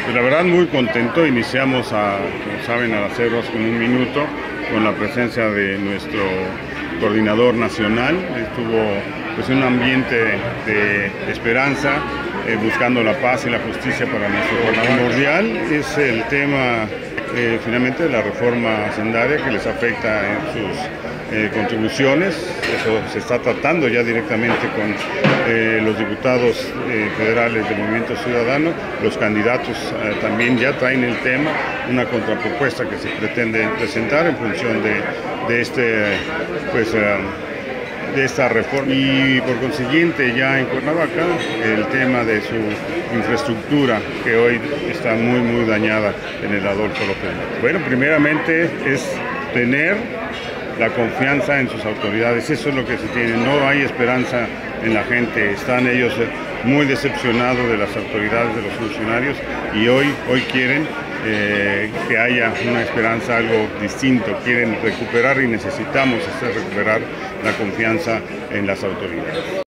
Pues la verdad muy contento, iniciamos como saben, a las 0 con 1 minuto, con la presencia de nuestro coordinador nacional. Estuvo pues un ambiente de esperanza, buscando la paz y la justicia para nuestro pueblo. Primordial es el tema finalmente de la reforma hacendaria que les afecta en sus contribuciones. Eso se está tratando ya directamente con los diputados federales del Movimiento Ciudadano. Los candidatos también ya traen el tema, una contrapropuesta que se pretende presentar en función de esta reforma, y por consiguiente ya en Cuernavaca el tema de su infraestructura, que hoy está muy dañada en el Adolfo López. Bueno, primeramente es tener la confianza en sus autoridades, eso es lo que se tiene. No hay esperanza en la gente, están ellos muy decepcionados de las autoridades, de los funcionarios, y hoy quieren que haya una esperanza, algo distinto. Quieren recuperar y necesitamos recuperar la confianza en las autoridades.